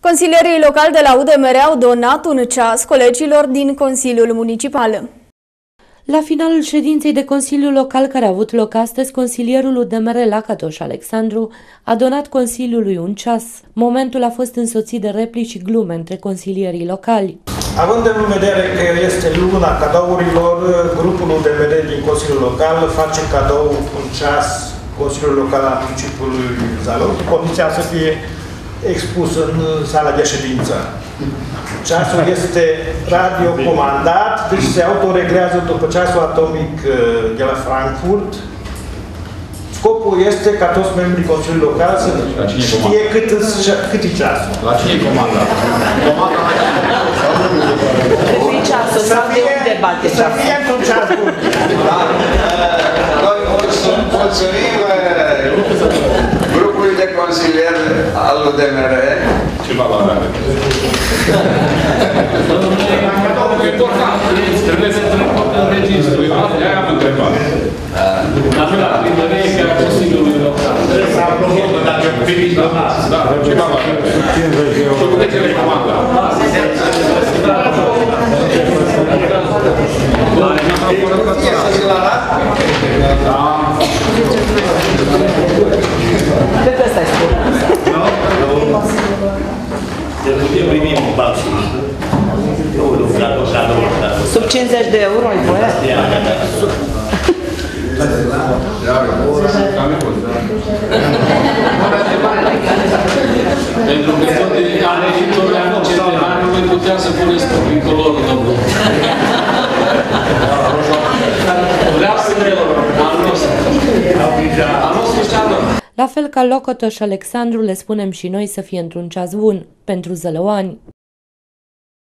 Consilierii locali de la UDMR au donat un ceas colegilor din Consiliul Municipal. La finalul ședinței de Consiliu Local care a avut loc astăzi, consilierul UDMR Lacatoș Alexandru a donat Consiliului un ceas. Momentul a fost însoțit de replici și glume între consilierii locali. Având în vedere că este luna cadourilor, grupul UDMR din Consiliul Local face cadou un ceas Consiliul Local al municipiului Zalău, cu condiția să fie expus în sala de ședință. Ceasul este radiocomandat, deci se autoreglează după ceasul atomic de la Frankfurt. Scopul este ca toți membrii Consiliului Local să știe cât e ceasul. La cine e comanda? Să fie într-un ceas bun. Noi mulțumim grupului de consilier al UDMR. Ce valoare? E important. Trebuie să trecut în registru. De-aia am întrebat. La primărie chiar Consiliului Local. Trebuie să aprobăm dacă primiți la nas. Da, ce valoare? Și cu ce recomandă? Cred că ăsta e scurt. Trebuie primim un bani și sub 50 de euro ai voie? Pentru că tot de care și tot de anul centenariu voi putea să puneți pe tricolorul, domnul. Vreau să vreau anul ăsta. Anul ăsta. La fel ca Lacatoș Alexandru, le spunem și noi să fie într-un ceas bun pentru zălăuani.